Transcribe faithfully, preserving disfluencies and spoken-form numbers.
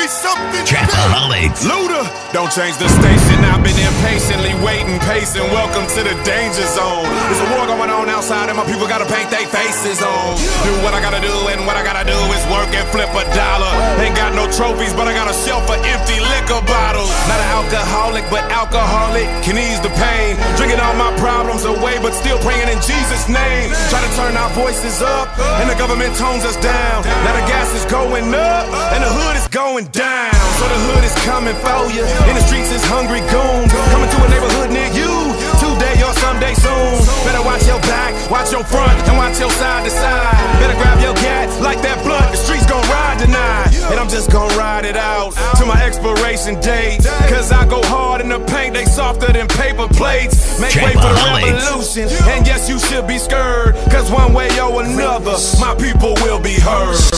me something. Trapaholics. Luda, don't change the station. I've been impatiently waiting, pacing. Welcome to the danger zone. There's a war going on outside, and my people gotta paint their faces on. Do what I gotta do, and what I gotta do is work and flip a dollar. Ain't got no trophies, but I got a shelf of empty liquor bottles. Not an alcoholic, but alcoholic can ease the pain. Drinking all my problems away, but still praying in Jesus' name. Try to turn our voices up, and the government tones us down. Now the gas is going up, and the hood is going down. So the hood is coming for you. In the streets is hungry goons coming to a neighborhood near you. Today or someday soon. Better watch your back, watch your front, and watch your side to side. Better grab your cat, like that blunt. The streets gon' ride tonight, and I'm just gon' ride it out to my expiration date. Cause I go hard in the paint, they softer than paper plates. Make way for the revolution, and yes, you should be scared. Cause one way or another, my people will be heard.